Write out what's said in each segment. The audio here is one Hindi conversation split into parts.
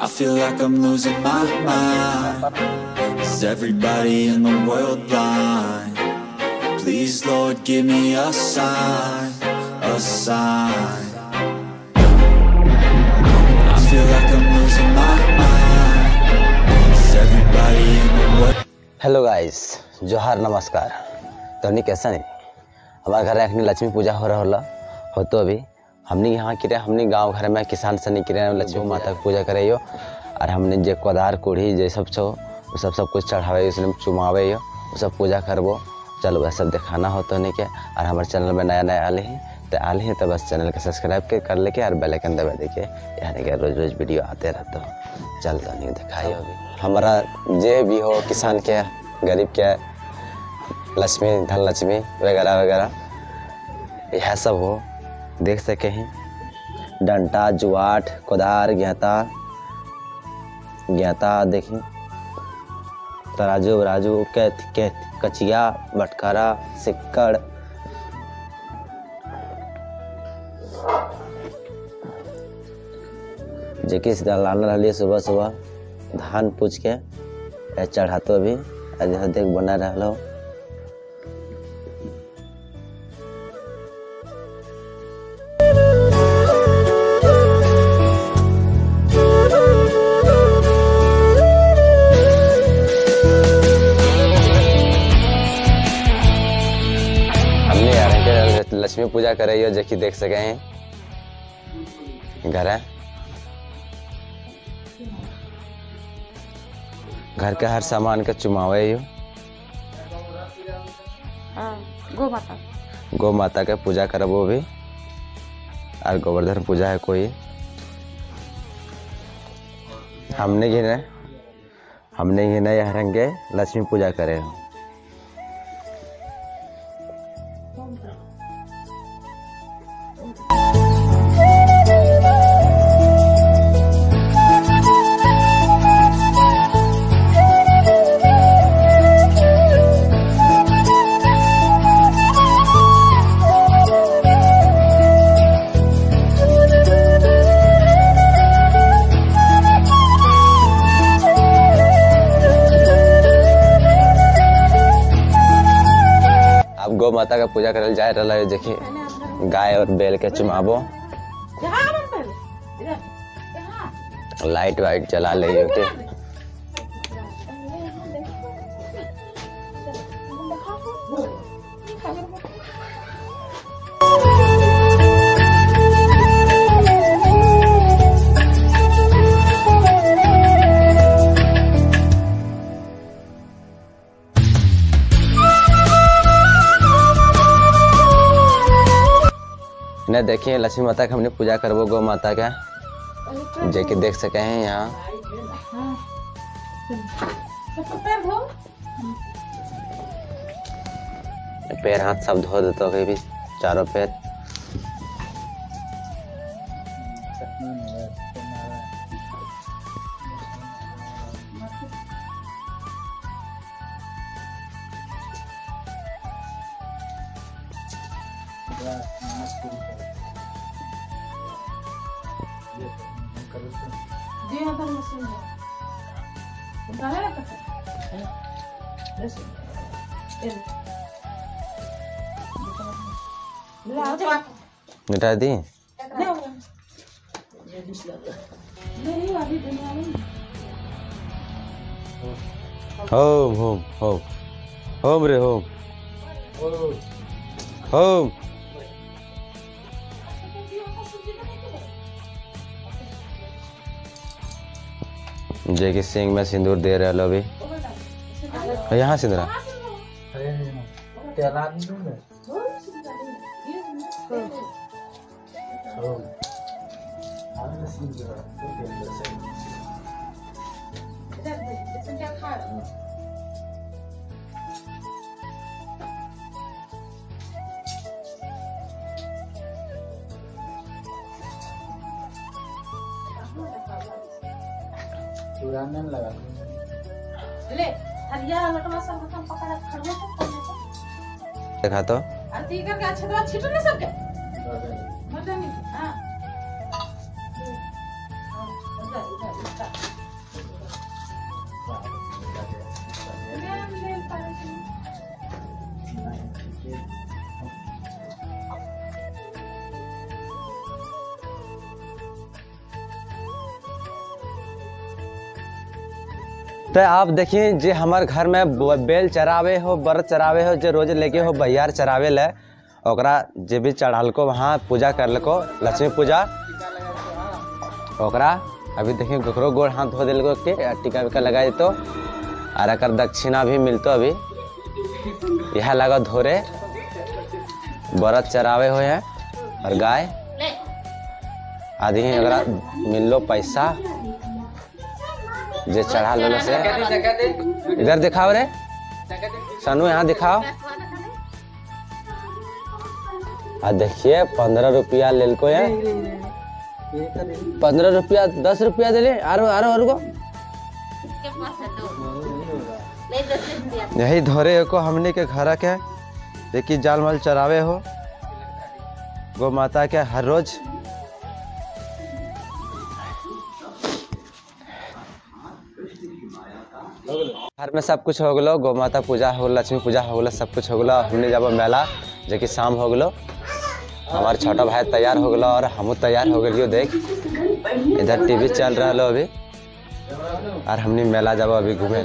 feel like I'm losing my mind. Is everybody in the world blind? Please Lord give me a sign, a sign. I feel like I'm losing my mind. Is everybody in the world? Hello guys, जोहार नमस्कार। तो नहीं कैसा नहीं हमारे घर रखनी लक्ष्मी पूजा हो रहा हो तो अभी हमने यहाँ किरे हमने गांव घर में किसान सनी किरे लक्ष्मी माता की पूजा करे और हमने जे कोदार कुढ़ी जे सब छो वो सब कुछ चढ़ावे उसने चुमावे वो सब पूजा करबो। चलो वह सब दिखाना हो तो नहीं क्या। और हमारे चैनल में नया आले हैं तो बस चैनल को सब्सक्राइब कर लेके और बेल आइकन दबा देके यानी कि रोज वीडियो आते रहते हो। चल तो नहीं दिखाई अभी हमारा जे भी हो किसान के गरीब के लक्ष्मी धन लक्ष्मी वगैरह वगैरह यह सब हो देख सके हैं। डंटा जुआट कोदार ज्ञाता देखी तराजू वराजू के कचिया बटकारा सिक्कड़ जेकि लाना रही सुबह सुबह धान पूछ के चढ़ातो भी देख बना रहा। लक्ष्मी पूजा कर रही हो जो कि देख सके हैं घर के हर सामान का चुमावे हो। गौ माता के पूजा करबो भी और गोवर्धन पूजा है कोई हमने ही नहीं हरंगे लक्ष्मी पूजा करे हो। गौ माता का पूजा करल जाए रहा है। देखिए गाय और बैल के चुमाबो लाइट वाइट जला ले के न देखिए लक्ष्मी माता का हमने पूजा करबो गौ माता का जो कि देख सके हैं यहाँ पैर हाथ सब धो देते हो भी चारों पैर। मिटा दी होम होम होम होम रे होम होम जे कि सिंह में सिंदूर दे रहे लो भी यहाँ सिंदूर लगा ले हरिया लटवा सब खत्म पकड़ खड़े देखा तो आरती करके अच्छा तो छिटो नहीं सबके मत नहीं हां इधर तो आप देखिए जे हमार घर में बेल चरावे हो, बरत चरावे हो, जो रोज लेके हो बहियार चरावे ले, ओकरा जे भी चढ़ाल को वहाँ पूजा कर को लक्ष्मी पूजा ओकरा अभी देखिए ककरो गोड़ हाथ धो दिल के टीका विका लगा देतो और अकर दक्षिणा भी मिलतो। अभी यह लगा धोरे बरत चरावे हुए हैं और गाय आदि अगर मिल लो पैसा जे चढ़ा लो से। इधर दिखाओ रे सनू, यहाँ दिखाओ। आ देखिए 15 रुपया ले को है, 15 रुपया 10 रुपया दे ले आरो आरो आरो को यही धोरे को हमने के घर के देखिए जाल माल चरावे हो गौ माता के हर रोज। घर में सब कुछ हो गलो, गौ माता पूजा हो, लक्ष्मी पूजा हो गलो, सब कुछ हो गलो। हमने जब मेला जो कि शाम हो गलो, हमारे छोटा भाई तैयार हो गलो और हम तैयार हो गलियो। देख इधर टीवी चल रहा लो अभी और हमने मेला जब अभी घूमे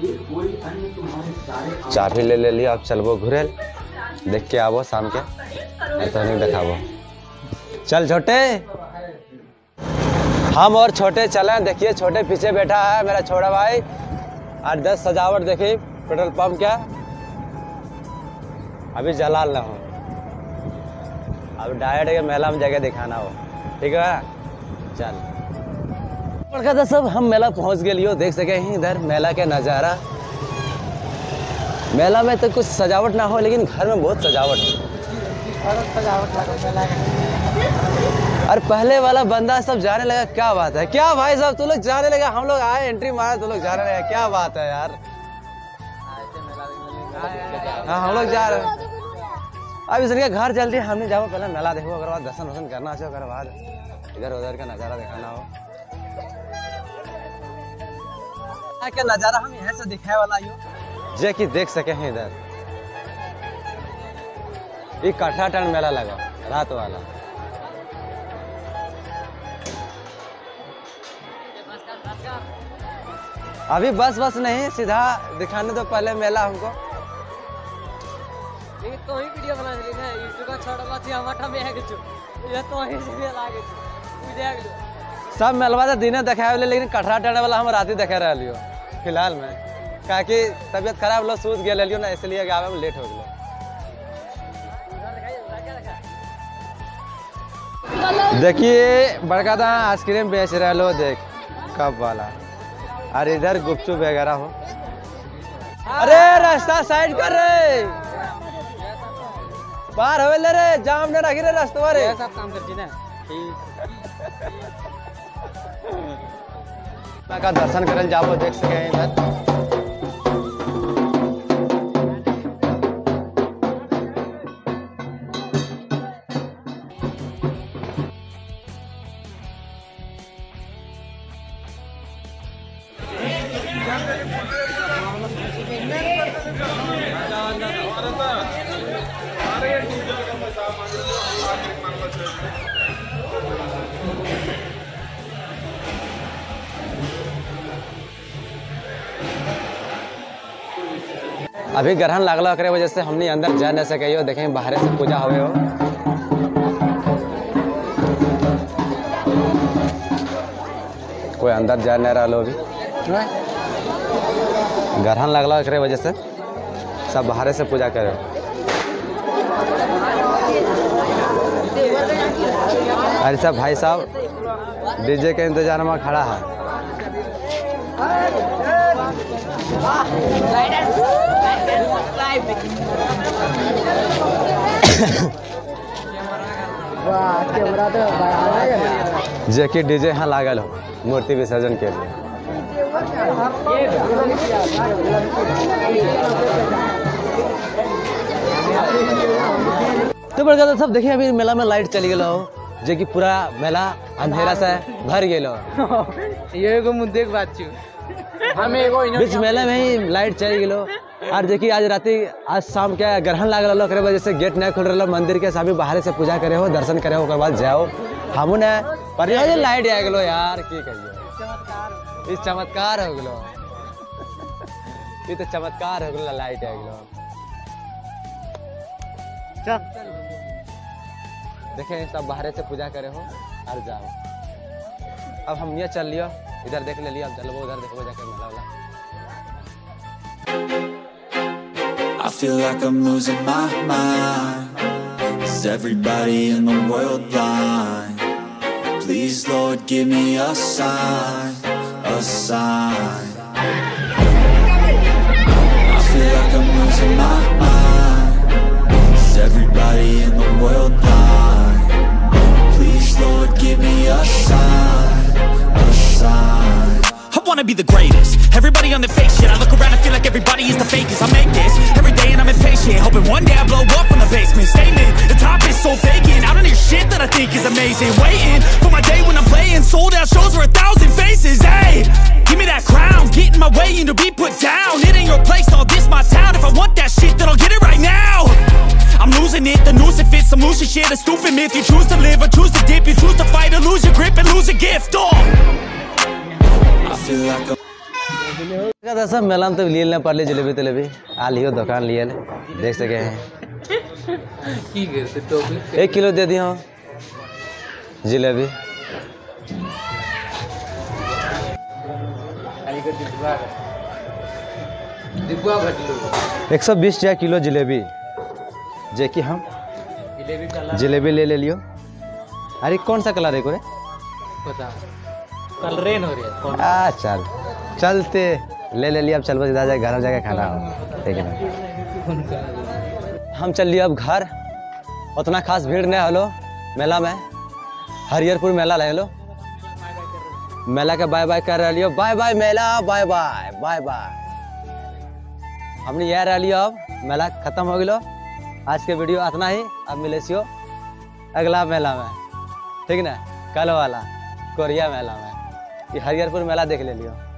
चाबी ले लिया। अब चलबो घूरे देख के आवो शाम के तो नहीं दिखाबो। चल छोटे, हम और छोटे चले। देखिए छोटे पीछे बैठा है मेरा छोटा भाई और 10 सजावट देखिए पेट्रोल पंप क्या अभी जलाल ना हो। अब डायरेक्ट के मेला में जगह दिखाना हो, ठीक है। चल बड़का था सब हम मेला पहुंच गए लियो। देख सके ही इधर मेला के नज़ारा। मेला में तो कुछ सजावट ना हो लेकिन घर में बहुत सजावट है। और पहले वाला बंदा सब जाने लगा, क्या बात है, क्या भाई साहब तू लोग जाने लगा, हम लोग आए एंट्री मारा तो लोग जाने लगा, क्या बात है यार। हाँ हम लोग जा रहे हैं अब इसके घर चलते हैं। हमने जाओ पहले मेला देखो, अगर बाद दर्शन वर्शन करना चाहिए, अगर बाद इधर उधर का नज़ारा दिखाना हो। क्या नज़ारा हम यहाँ से दिखाए वाला यो जे कि देख सके हैं। इधर ये कठरा टन मेला लगा रात वाला। अभी बस नहीं, सीधा दिखाने तो पहले मेला हमको। तो ही वीडियो बना रही है यूट्यूब का छोड़ा थी हमारा में है कुछ ये तो ही सीरियल आ गई तू देख लो। सब मेलवा तो दिने दिखाए वाले लेकिन कठरा टन वाला हम रात ही दिखा रहा लियो फिलहाल में, काकि तबियत खराब लो सूझ गया लियो ना, इसलिए गावे में लेट हो गया। देखिए बड़का था आइसक्रीम बेच रहा लो, देख कब वाला। और इधर गुपचुप वगैरह हो। अरे रास्ता साइड कर रे, पार हो ले रे, जाम ने रखी रे रास्ता रे। सब काम करती ना का दर्शन करल जाबो, देख सके हैं इधर। अभी ग्रहण लागला करे वजह से हमने अंदर जा नहीं सके हो। देखें बाहर से पूजा हुए हो। कोई अंदर जा नहीं रहा लो अभी, ग्रहण लागला करे वजह से सब बाहर से पूजा करे। अरे सब भाई साहब डीजे के इंतजार में खड़ा है। जेकी डीजे यहाँ लागल हो मूर्ति विसर्जन के लिए। तो बड़का तो सब देखिए अभी मेला में लाइट चली गलो हो, जो कि पूरा मेला अंधेरा से भर गेलो। ये एगो मुद्दे के बात छू हम एगो बीच मेला में ही लाइट चली गेलो। और देखिए आज शाम के ग्रहण लागल करे वजह से गेट नहीं खुल रहा मंदिर के, सभी बाहर से पूजा करे हो, दर्शन करे हो, बाद जाओ। हमू ने पर लाइट आ गलो यार, की कहियो इस चमत्कार हो गलो। ये तो चमत्कार हो गया, लाइट आ गया। चल देखें सब बाहर से पूजा करे हो और जाओ। अब हम ये चल लियो, इधर देख ले लियो, अब चलो उधर देखो जाकर मेला वाला। I feel like I'm losing my mind. Is everybody in the world blind? Please Lord give me a sign, a sign. I feel like I'm losing my mind. Is everybody in the world blind? Please Lord give me a sign, a sign. I wanna be the greatest. Everybody on the fake shit. I look around and feel like everybody is the fakest. I make this every day and I'm impatient, hoping one day I blow up from the basement. Statement, the top is so vacant. I don't hear shit that I think is amazing. Waiting for my day when I'm playing sold out shows for 1,000 faces. Hey, give me that crown, get in my way and to be put down. It ain't your place, all this my town. If I want that shit, then I'll get it right now. I'm losing it, the noose it fits. I'm losing shit, a stupid myth. You choose to live or choose to dip. You choose to fight or lose your grip and lose a gift. I feel like I'm सब मेला में तो लिए लेना पड़े जलेबी तलेबी आ लियो दुकान लिए देख सके हैं। 1 किलो दे दियो जलेबी। 120 रुपया किलो जलेबी, जे कि हम जलेबी ले लियो। अरे कौन सा कलर है कोरे? पता कल रेन हो रही है। चल चलते ले लिया। अब चल बस इधर जाके घर में जाके खाना हो, ठीक है। हम चल लिए अब घर। उतना खास भीड़ नहीं हलो मेला में, हरिहरपुर मेला रहे लो। मेला के बाय बाय कर रही हो, बाय बाय मेला, बाय बाय बाय बाय। हमने यह रह लियो, अब मेला खत्म हो गया। आज के वीडियो इतना ही। अब मिले सियो अगला मेला में, ठीक ना, कल वाला कोरिया मेला में। ये हरिहरपुर मेला देख ले लियो।